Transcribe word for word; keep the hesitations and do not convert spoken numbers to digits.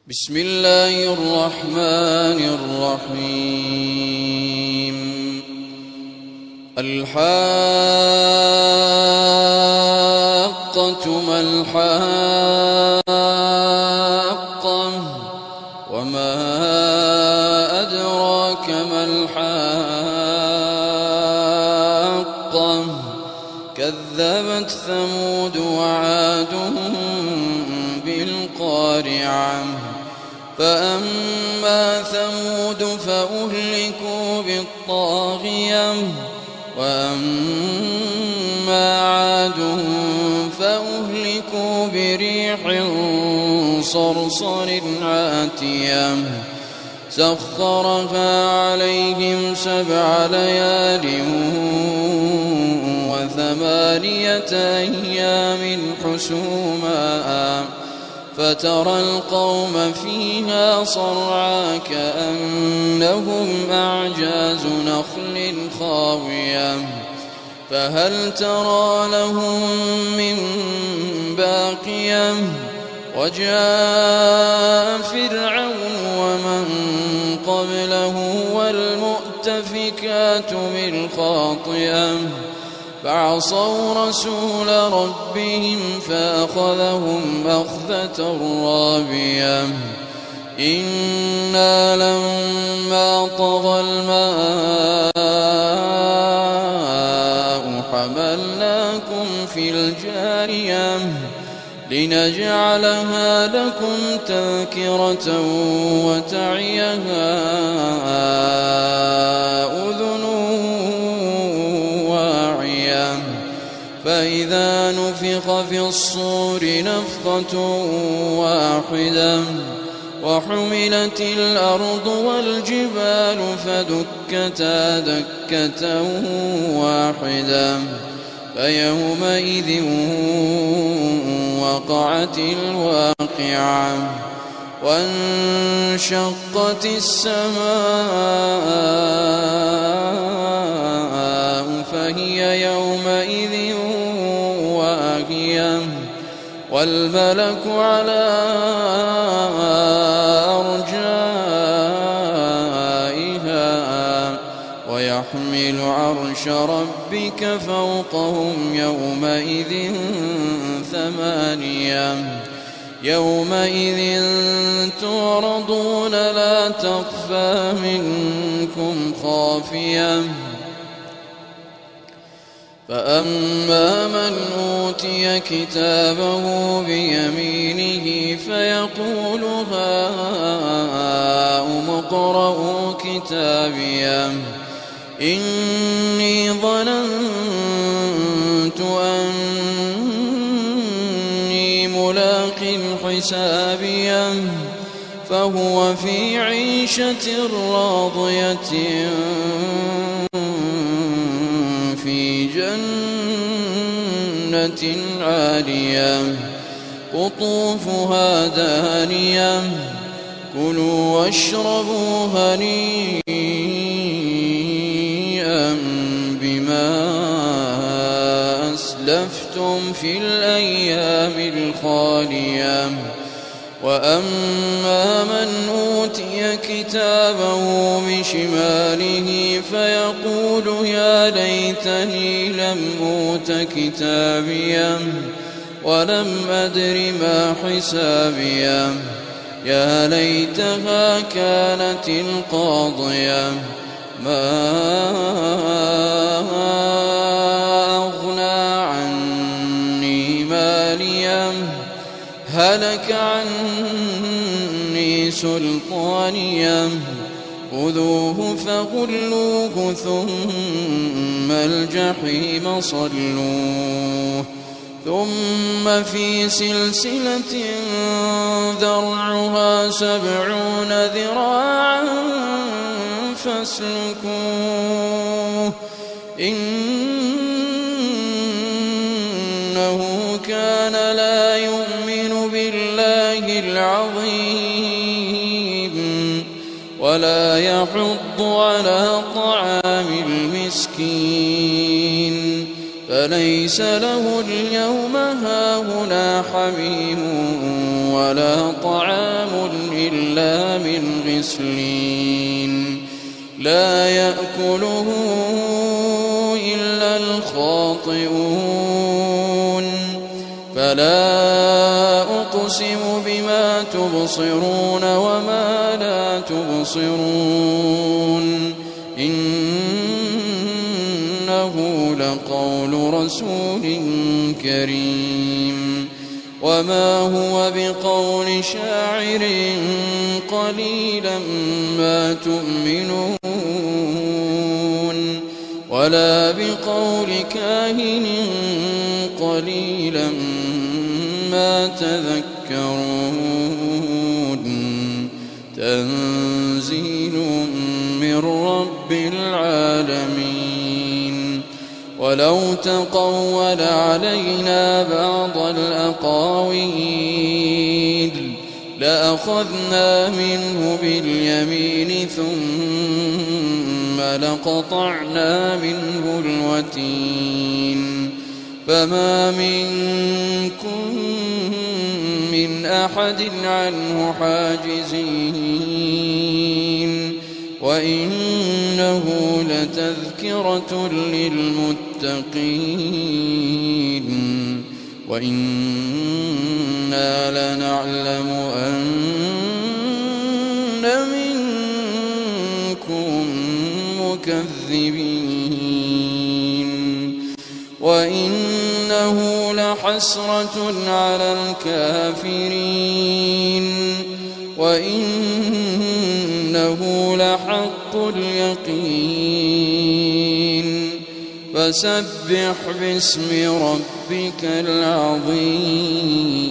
بسم الله الرحمن الرحيم. الحاقة ما الحاقة وما أدراك ما الحاقة كذبت ثمود وعاد بالقارعة فأما ثمود فأهلكوا بالطاغية وأما عاد فأهلكوا بريح صرصر عاتية سخرها عليهم سبع ليال وثمانية أيام حسوما فترى القوم فيها صرعى كأنهم أعجاز نخل خاوية فهل ترى لهم من باقية وجاء فرعون ومن قبله والمؤتفكات بالخاطئة فعصوا رسول ربهم فأخذهم أخذة رابية إنا لما طغى الماء حملناكم في الجارية لنجعلها لكم تذكرة وتعيها أذن واعية فإذا نفخ في الصور نفخة واحدة وحملت الأرض والجبال فدكتا دكة واحدة فيومئذ وقعت الواقعة وانشقت السماء فهي يومئذ واهية والملك على أرجائها ويحمل عرش ربك فوقهم يومئذ ثمانية يومئذ تعرضون لا تخفى منكم خافية فأما من أوتي كتابه بيمينه فيقول هاؤم اقرءوا كتابيه إني ظننت أني ملاق حسابيه فهو في عيشة راضية في جنة عالية قطوفها دانية كلوا واشربوا هنيئا بما أسلفتم في الأيام الخالية وأما من أوتي كتابه بشماله فيقول يا ليتني لم أوت كتابيه ولم أدر ما حسابيه يا ليتها كانت القاضية ما أغنى عني ماليه هلك عني سلطانيه خذوه فغلوه ثم الجحيم صلوه ثم في سلسلة ذرعها سبعون ذراعا فاسلكوه إنه كان لا يؤمن بالله العظيم ولا يحض على طعام المسكين فليس له اليوم هاهنا حميم ولا طعام إلا من غسلين لا يأكله إلا الخاطئون فلا أقسم بما تبصرون وما لا تبصرون إنه لقول رسول كريم وما هو بقول شاعر قليلا ما تؤمنون ولا بقول كاهن قليلا ما تذكرون تنزيل من رب العالمين ولو تقول علينا بعض الأقاويل لأخذنا منه باليمين ثم لقطعنا منه الوتين فما منكم من أحد عنه حاجزين وإنه لتذكرة للمتقين وإنا لنعلم أن منكم مكذبين وإنه لحسرة على الكافرين وإنه لحق اليقين فسبح باسم ربك العظيم.